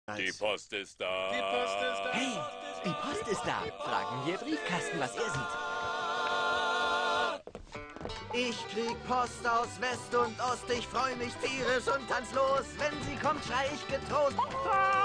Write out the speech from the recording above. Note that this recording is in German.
Die Post ist da. Die Post ist da. Hey, die Post ist da. Fragen wir Briefkasten, was er sieht. Ich krieg Post aus West und Ost, ich freu mich tierisch und tanz los. Wenn sie kommt, schrei ich getrost.